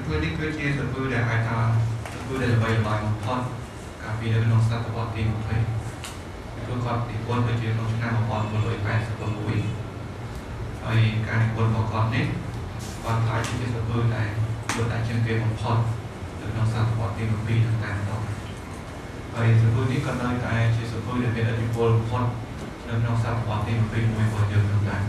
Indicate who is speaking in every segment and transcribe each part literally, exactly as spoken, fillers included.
Speaker 1: ធ្វើនេះគឺជាសភៅដែលអាចថាសភៅដែលល្បីល្បាញបំផុតកាលពីនៅក្នុងសតវត្សទីยี่สิบព្រោះគាត់និពន្ធទៅជាក្នុងឆ្នាំmột nghìn chín trăm tám mươi mốtហើយការនិពន្ធរបស់គាត់នេះគាត់ខ្លាចជាសភៅដែលលោកតែជាងគេបំផុតនៅក្នុងសតវត្សទីยี่สิบតាមតាមតហើយសភៅនេះក៏នៅតែជាសភៅដែលមានឥទ្ធិពលបំផុតនៅក្នុងសតវត្សទីยี่สิบเอ็ดរបស់យើងនោះដែរ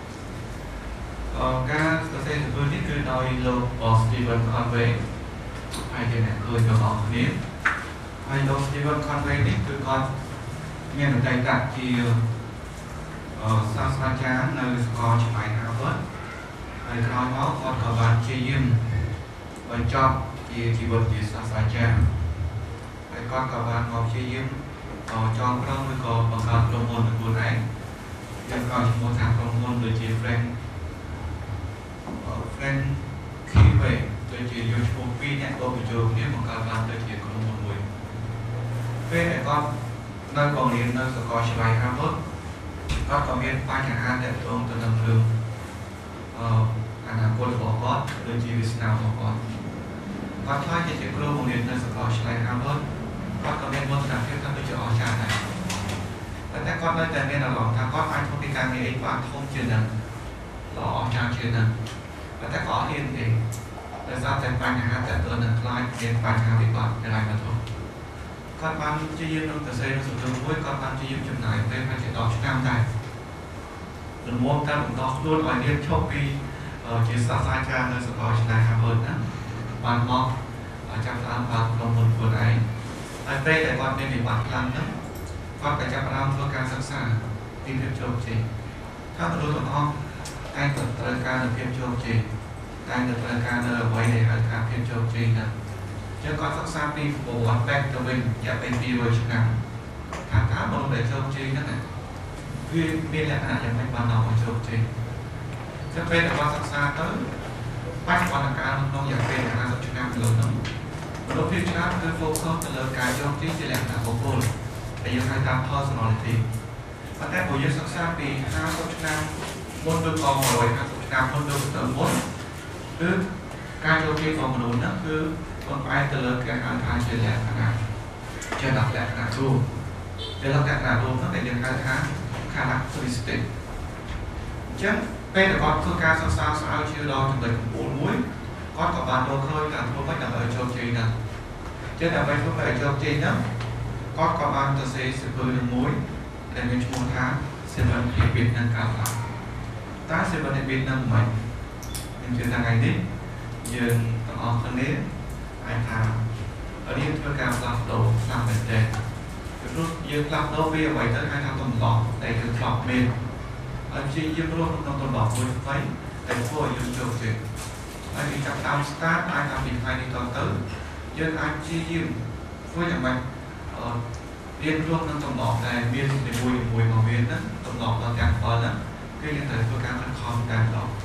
Speaker 1: ការសរសេរសភៅនេះគឺដោយលោក Stephen Conway ហើយជាអ្នកឃើញទាំងអស់គ្នាហើយលោក Stephen Conway នេះគឺគាត់មានអតីតជាសាស្ត្រាចារ្យនៅសាកលវិទ្យាល័យ Harvard ហើយក្រោយមកគាត់ក៏បានព្យាយាមបញ្ចប់ជាជីវិតជាសាស្ត្រាចារ្យហើយគាត់ក៏បានមកព្យាយាមចងក្រងឬក៏បង្កើតក្រុមហ៊ុនខ្លួនឯងយ៉ាងក៏ឈ្មោះថាក្រុមហ៊ុនដូចជា Frank Frank Keyway ដូចជាយកឈ្មោះពីរអ្នកក៏បញ្ចូលគ្នាបង្កើតបានទៅជាក្រុមហ៊ុនមួយពេលដែលគាត់នៅបង្រៀននៅសាកលវិទ្យាល័យ Harvard គាត់ក៏មានបញ្ហាទាក់ទងទៅនឹងរឿងអឺអនាគតរបស់គាត់ដូចជាវាសនារបស់គាត់គាត់ខ្លាចជាគ្រូបង្រៀននៅសាកលវិទ្យាល័យ Harvard គាត់ក៏មានមោទនភាពថាដូចជាអស្ចារ្យដែរតែតែគាត់នៅតែមានអារម្មណ៍ថាគាត់អាចធ្វើពីការងារអីបានធំជាងនឹងល្អអស្ចារ្យជាងនឹងតែតែគាត់ហ៊ានទេដោយសារតែបញ្ហាទាក់ទងនឹងខ្លាចមានបញ្ហាវិបត្តិនៅឡើយមកធំគាត់បានជាយាមនឹងសរសេរនៅសភៅមួយគាត់បានជាយាមចំណាយពេលប្រហែលជាដប់ឆ្នាំដែររំងតាមបន្តខ្លួនឲ្យរៀនឈប់ពីជាសាស្ត្រាចារ្យនៅសាកលវិទ្យាល័យ Harvard ណាបានមកចាប់ផ្ដើមបើកក្រុមហ៊ុនខ្លួនឯងហើយពេលដែលគាត់មានវិបត្តិខ្លាំងហ្នឹងគាត់ក៏ចាប់ផ្ដើមធ្វើការសិក្សាពីភាពជោគជ័យថាមនុស្សទាំងអស់តែងតែត្រូវការនូវភាពជោគជ័យតែងតែត្រូវការនូវអ្វីដែលហៅថាភាពជោគជ័យហ្នឹងចឹងគាត់សិក្សាពីប្រវត្តិបែបទៅវិញរយៈពេលពីររយឆ្នាំថាតើមនុស្សដែលជោគជ័យហ្នឹងវាមានលក្ខណៈយ៉ាងម៉េចបានដល់មកជោគជ័យចឹងពេលដែលគាត់សិក្សាទៅបច្ចុប្បន្នកាលក្នុងរយៈពេលห้าสิบឆ្នាំលើហ្នឹងមនុស្សភាគច្រើនគឺ focus ទៅលើការជោគជ័យជាលក្ខណៈបុគ្គលដែលយើងហៅថា personality ប៉ុន្តែបើយើងសិក្សាពីห้าสิบឆ្នាំមុនឬក៏một trămห้าสิบឆ្នាំមុនឬទៅមុនគឺការជោគជ័យរបស់មនុស្សហ្នឹងគឺcòn ai từ lớn cái hàng tháng trên lẻ tháng nào trên đọc lẻ tháng thu trên đọc lẻ tháng thu nó để được hai tháng khả năng statistic chứ bây giờ con phương ca sao sao sao chưa đo trong đời bốn muối con có bản đồ khơi cả thua mất là ở châu chi nè chứ là mấy thuốc ở châu chi nhá con có bản tờ xây sự hơi đường muối để mình một tháng sẽ vẫn hiệp biệt nâng cao lắm ta sẽ vẫn hiệp biệt nâng mình mình chưa thằng ngày đi dừng tỏ thân nế ai tham ở đây tôi cảm lọc đồ làm vấn đề lúc dương lọc đồ bây giờ vậy tới ai tham tồn lọc để được lọc mềm ở chỉ dương luôn trong tồn lọc với mấy để phôi dương châu chuyện ai đi trong tam start ai tham bình hai đi toàn tới dân ai chi dương với chẳng mạnh liên luôn trong tồn lọc này miên để mùi mùi màu miên đó tồn lọc nó càng to lắm cái như thế tôi cảm rất khó càng lọc